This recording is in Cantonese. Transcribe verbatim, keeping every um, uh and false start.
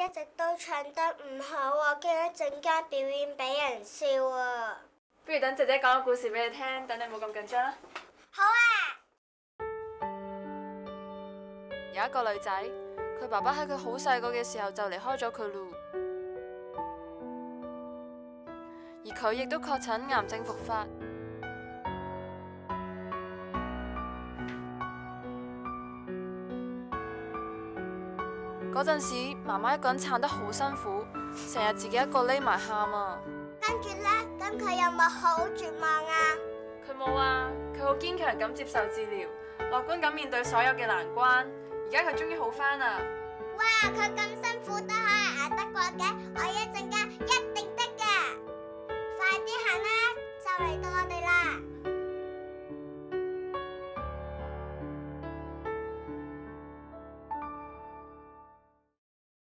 直都唱得唔好啊，驚一陣間表演俾人笑啊！ 不如等姐姐講個故事俾你聽，等你冇咁緊張啦。 好啊！ 有一個女仔，佢爸爸喺佢好細個嘅時候就離開咗佢咯，而佢亦都確診癌症復發。嗰陣時，媽媽一個人撐得好辛苦，成日自己一個匿埋喊啊。 跟住呢，咁佢有冇好絕望啊？ 佢冇啊，佢好堅強咁接受治療，樂觀咁面對所有嘅難關。而家佢終於好返啦！ 哇，佢咁辛苦都可以捱得過嘅，我一陣間一定得㗎！快啲行啦，就嚟到我哋啦！